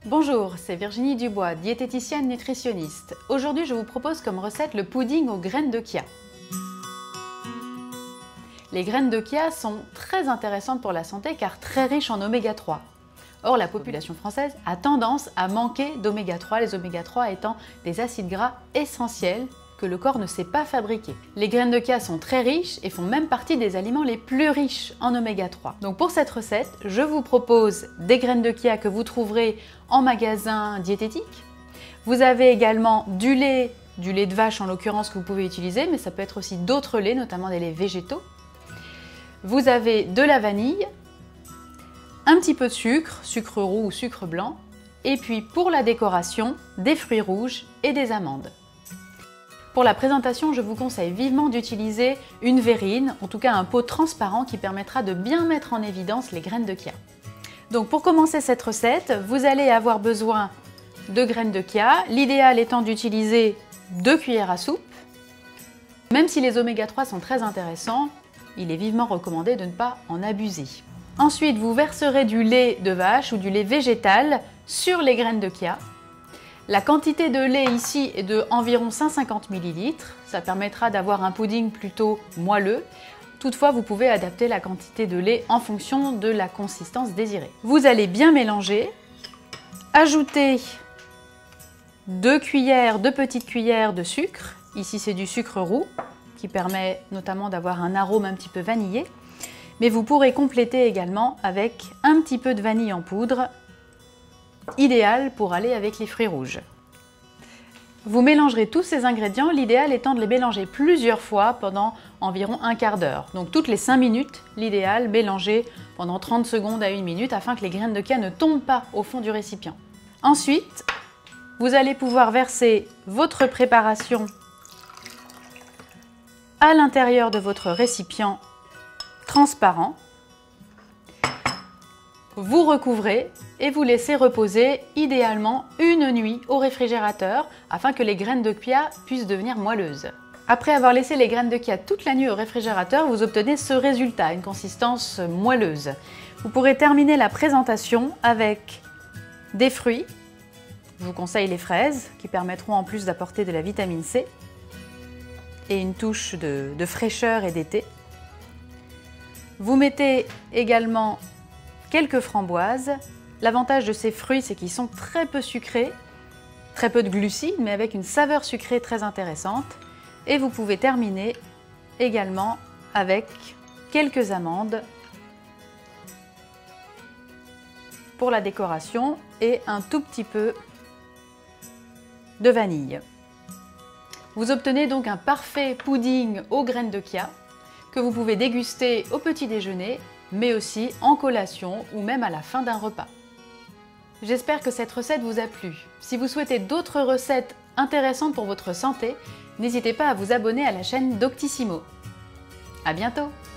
Bonjour, c'est Virginie Dubois, diététicienne nutritionniste. Aujourd'hui, je vous propose comme recette le pudding aux graines de chia. Les graines de chia sont très intéressantes pour la santé car très riches en oméga 3. Or, la population française a tendance à manquer d'oméga 3, les oméga 3 étant des acides gras essentiels que le corps ne sait pas fabriquer. Les graines de chia sont très riches et font même partie des aliments les plus riches en oméga 3. Donc pour cette recette, je vous propose des graines de chia que vous trouverez en magasin diététique. Vous avez également du lait de vache en l'occurrence que vous pouvez utiliser, mais ça peut être aussi d'autres laits, notamment des laits végétaux. Vous avez de la vanille, un petit peu de sucre, sucre roux ou sucre blanc, et puis pour la décoration, des fruits rouges et des amandes. Pour la présentation, je vous conseille vivement d'utiliser une verrine, en tout cas un pot transparent qui permettra de bien mettre en évidence les graines de chia. Donc pour commencer cette recette, vous allez avoir besoin de graines de chia, l'idéal étant d'utiliser 2 cuillères à soupe. Même si les oméga 3 sont très intéressants, il est vivement recommandé de ne pas en abuser. Ensuite, vous verserez du lait de vache ou du lait végétal sur les graines de chia. La quantité de lait ici est de environ 150 ml, ça permettra d'avoir un pudding plutôt moelleux. Toutefois, vous pouvez adapter la quantité de lait en fonction de la consistance désirée. Vous allez bien mélanger, ajouter 2 petites cuillères de sucre. Ici, c'est du sucre roux qui permet notamment d'avoir un arôme un petit peu vanillé. Mais vous pourrez compléter également avec un petit peu de vanille en poudre, idéal pour aller avec les fruits rouges. Vous mélangerez tous ces ingrédients, l'idéal étant de les mélanger plusieurs fois pendant environ un quart d'heure. Donc toutes les 5 minutes, l'idéal, mélanger pendant 30 secondes à 1 minute afin que les graines de chia ne tombent pas au fond du récipient. Ensuite, vous allez pouvoir verser votre préparation à l'intérieur de votre récipient transparent. Vous recouvrez et vous laissez reposer idéalement une nuit au réfrigérateur afin que les graines de chia puissent devenir moelleuses. Après avoir laissé les graines de chia toute la nuit au réfrigérateur, vous obtenez ce résultat, une consistance moelleuse. Vous pourrez terminer la présentation avec des fruits. Je vous conseille les fraises qui permettront en plus d'apporter de la vitamine C et une touche de fraîcheur et d'été. Vous mettez également quelques framboises. L'avantage de ces fruits, c'est qu'ils sont très peu sucrés, très peu de glucides, mais avec une saveur sucrée très intéressante. Et vous pouvez terminer également avec quelques amandes pour la décoration et un tout petit peu de vanille. Vous obtenez donc un parfait pudding aux graines de chia que vous pouvez déguster au petit déjeuner, mais aussi en collation ou même à la fin d'un repas. J'espère que cette recette vous a plu. Si vous souhaitez d'autres recettes intéressantes pour votre santé, n'hésitez pas à vous abonner à la chaîne Doctissimo. À bientôt!